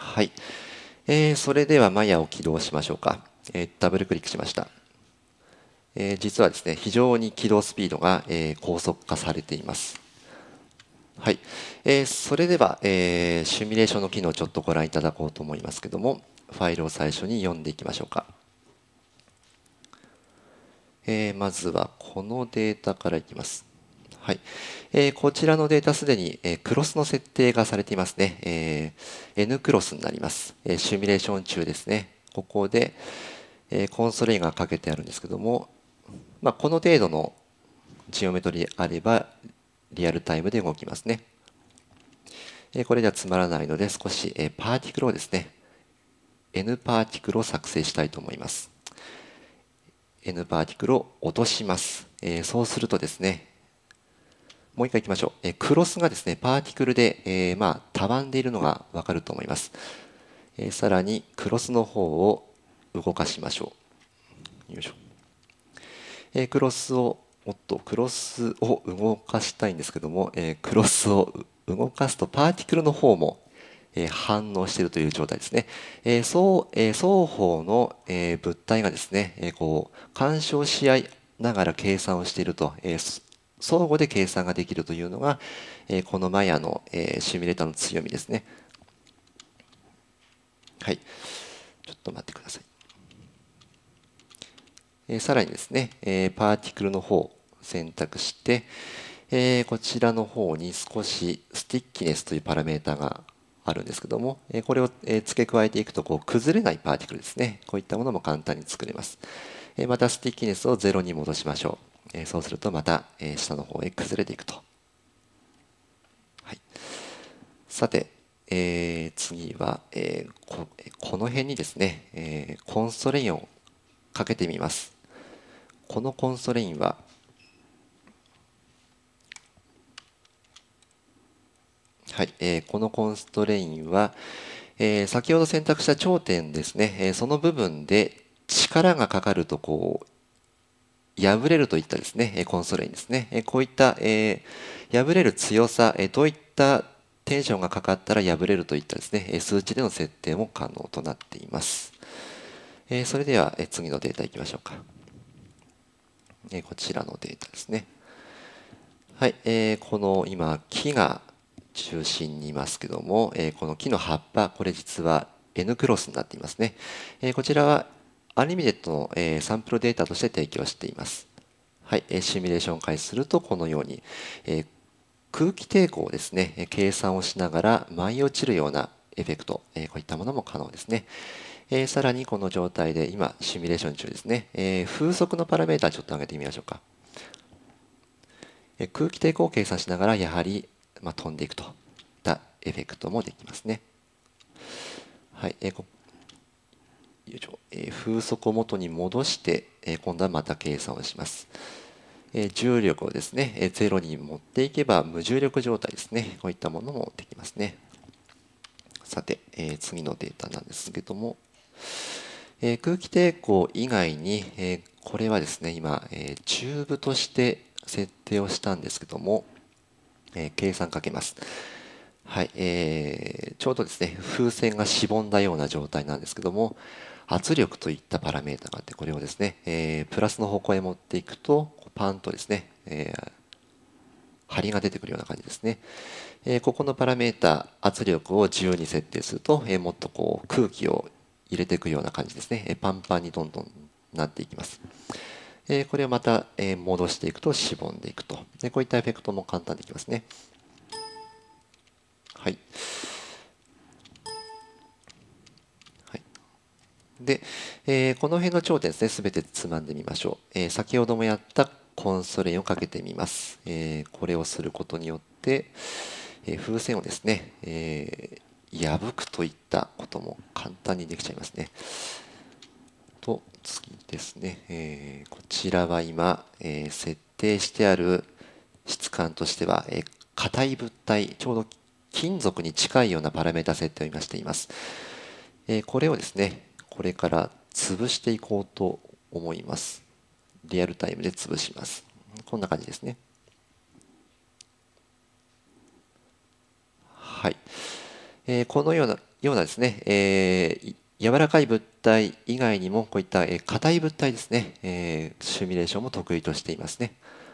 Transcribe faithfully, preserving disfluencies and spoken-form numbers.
はい。えーそれではマヤを起動しましょうか。えーダブルクリックしました。えー実はですね、非常に起動スピードが、えー高速化されています。はい。えーそれでは、えーシミュレーションの機能をちょっとご覧いただこうと思いますけども、ファイルを最初に読んでいきましょうか。えーまずはこのデータからいきます。はい。えーこちらのデータすでに、えークロスの設定がされていますね。えー N クロスになります。えーシミュレーション中ですね。ここで、えーコンソレインがかけてあるんですけども、まあ、この程度のジオメトリーあればリアルタイムで動きますね。えーこれではつまらないので少し、えーパーティクルをですね、N パーティクルを作成したいと思います。N パーティクルを落とします。えーそうするとですね、もう一回いきましょう。えークロスがですね、パーティクルで、えーまあ、たわんでいるのがわかると思います。えーさらに、クロスの方を動かしましょう。よいしょ。えークロスを、おっと、クロスを動かしたいんですけども、えークロスを動かすと、パーティクルの方も、えー反応しているという状態ですね。えーそう、えー双方の、えー物体がですね、えーこう、干渉し合いながら計算をしていると、えー相互で計算ができるというのが、えーこのマヤの、えーシミュレーターの強みですね。はい。ちょっと待ってください。えーさらにですね、えーパーティクルの方を選択して、えーこちらの方に少しスティッキネスというパラメータがあるんですけども、えーこれを、えー付け加えていくとこう崩れないパーティクルですね。こういったものも簡単に作れます。えーまたスティッキネスをゼロに戻しましょう。えーそうするとまた、えー下の方へ崩れていくと。はい。さて、えー次は、えーこ、この辺にですね、えーコンストレインをかけてみます。このコンストレインは、はい、えーこのコンストレインは、えー先ほど選択した頂点ですね、えーその部分で力がかかるとこう破れるといったですね、えーコンストレインですね、えーこういった、えー破れる強さ、えーどういったテンションがかかったら破れるといったですね、えー数値での設定も可能となっています。えーそれでは、えー次のデータいきましょうか。えーこちらのデータですね。はい、えーこの今木が中心にいますけども、えーこの木の葉っぱ、これ実は N クロスになっていますね。えーこちらはアニメテッドの、えーサンプルデータとして提供しています。はい、えーシミュレーションを開始するとこのように、えー空気抵抗をですね、えー計算をしながら舞い落ちるようなエフェクト、えーこういったものも可能ですね。えーさらにこの状態で今シミュレーション中ですね、えー風速のパラメータちょっと上げてみましょうか。えー空気抵抗を計算しながらやはり、まあ、飛んでいくといったエフェクトもできますね。はい、えーこよいしょえー風速を元に戻して、えー今度はまた計算をします。えー重力をですね、えーゼロに持っていけば無重力状態ですね。こういったものもできますね。さて、えー次のデータなんですけども、えー空気抵抗以外に、えーこれはですね、今、えーチューブとして設定をしたんですけども、えー計算かけます。はい、えーちょうどですね、風船がしぼんだような状態なんですけども、圧力といったパラメータがあって、これをですね、えープラスの方向へ持っていくと、パンとですね、えー張りが出てくるような感じですね。えーここのパラメータ、圧力をじゅうに設定すると、えーもっとこう空気を入れていくような感じですね。えーパンパンにどんどんなっていきます。えーこれをまた、えー戻していくとしぼんでいくと。でこういったエフェクトも簡単できますね。はい。はい。で、えーこの辺の頂点ですね、すべてつまんでみましょう。えー先ほどもやったコンソレインをかけてみます。えーこれをすることによって、えー風船をですね、えー破くといったことも簡単にできちゃいますね。と、次ですね、えーこちらは今、えー設定してある質感としては、えー硬い物体、ちょうど金属に近いようなパラメータ設定を今しています。えーこれをですね、これから潰していこうと思います。リアルタイムで潰します。こんな感じですね。はい。えーこのようなようなですね、えー柔らかい物体以外にもこういったえー硬い物体ですね、えーシミュレーションも得意としていますね。